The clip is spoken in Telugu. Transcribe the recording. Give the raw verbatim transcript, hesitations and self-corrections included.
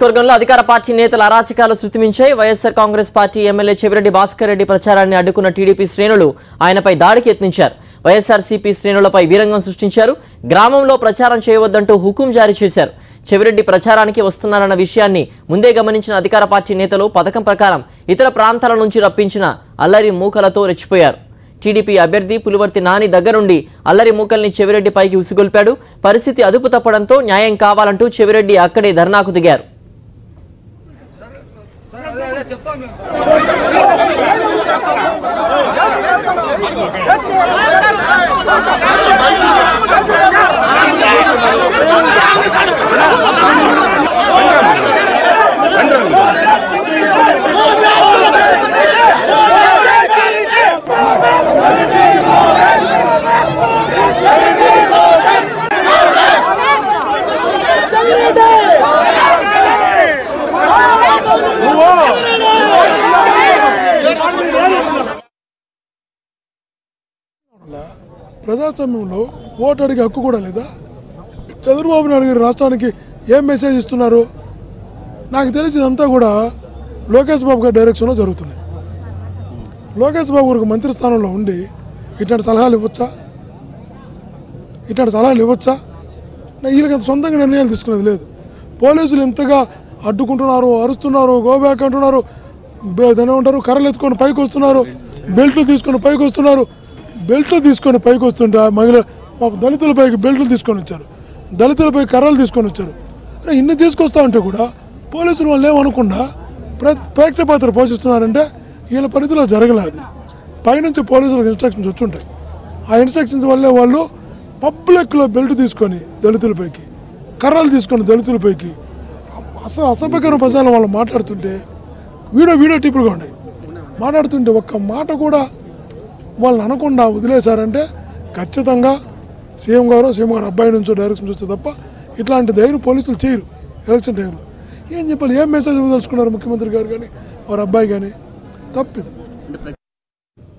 నియోజకవర్గంలో అధికార పార్టీ నేతల అరాచకాలు శృతిమించాయి. YSR Congress party MLA Chevireddy Bhaskar Reddy ప్రచారాన్ని అడ్డుకున్న టీడీపీ శ్రేణులు ఆయనపై దాడికి యత్నించారు. వైఎస్ఆర్సీపీ శ్రేణులపై వీరంగం సృష్టించారు. గ్రామంలో ప్రచారం చేయవద్దంటూ హుకుం జారీ చేశారు. చెవిరెడ్డి ప్రచారానికి వస్తున్నారన్న విషయాన్ని ముందే గమనించిన అధికార పార్టీ నేతలు పథకం ప్రకారం ఇతర ప్రాంతాల నుంచి రప్పించిన అల్లరి మూకలతో రెచ్చిపోయారు. టీడీపీ అభ్యర్థి పులివర్తి నాని దగ్గరుండి అల్లరి మూకల్ని చెవిరెడ్డి పైకి ఉసిగొల్పాడు. పరిస్థితి అదుపు తప్పడంతో న్యాయం కావాలంటూ చెవిరెడ్డి అక్కడే ధర్నాకు దిగారు. ప్రజాస్వామ్యంలో ఓటు అడిగే హక్కు కూడా లేదా? చంద్రబాబు నాయుడు గారు రాష్ట్రానికి ఏం మెసేజ్ ఇస్తున్నారు? నాకు తెలిసిందంతా కూడా లోకేష్ బాబు గారి డైరెక్షన్లో జరుగుతున్నాయి. లోకేష్ బాబు గారికి మంత్రి స్థానంలో ఉండి ఇట్లాంటి సలహాలు ఇవ్వచ్చా? ఇట్లాంటి సలహాలు ఇవ్వచ్చా? వీళ్ళకి సొంతంగా నిర్ణయాలు తీసుకునేది లేదు. పోలీసులు ఎంతగా అడ్డుకుంటున్నారు, అరుస్తున్నారు, గోబ్యాక్ అంటున్నారు, దాని ఉంటారు కర్రలు ఎత్తుకొని పైకి వస్తున్నారు, బెల్ట్లు తీసుకొని పైకి వస్తున్నారు. బెల్ట్లు తీసుకొని పైకి వస్తుంటే మహిళ దళితులపైకి బెల్ట్లు తీసుకొని వచ్చారు, దళితులపై కర్రలు తీసుకొని వచ్చారు. అరే ఇన్ని తీసుకొస్తా ఉంటే కూడా పోలీసులు వాళ్ళు ఏమనకుండా ప్రేక్ష పాత్ర పోషిస్తున్నారంటే వీళ్ళ పరిధిలో జరగలేదు. పైనుంచి పోలీసులకు ఇన్స్ట్రక్షన్స్ వచ్చుంటాయి. ఆ ఇన్స్ట్రక్షన్స్ వల్లే వాళ్ళు పబ్లిక్లో బెల్ట్ తీసుకొని దళితులపైకి, కర్రలు తీసుకొని దళితులపైకి అసలు అసభ్యకర ప్రజలను వాళ్ళు మాట్లాడుతుంటే వీడియో వీడియో టిప్పులుగా ఉన్నాయి. మాట్లాడుతుంటే ఒక్క మాట కూడా వాళ్ళని అనకుండా వదిలేశారంటే ఖచ్చితంగా సీఎం గారు సీఎం గారు అబ్బాయి నుంచో డైరెక్షన్ చూస్తే తప్ప ఇట్లాంటి ధైర్యం పోలీసులు చేయరు. ఎలక్షన్ టైంలో ఏం చెప్పాలి, ఏం మెసేజ్ ఇవ్వదలుచుకున్నారు ముఖ్యమంత్రి గారు కానీ వారి అబ్బాయి కానీ? తప్పిది.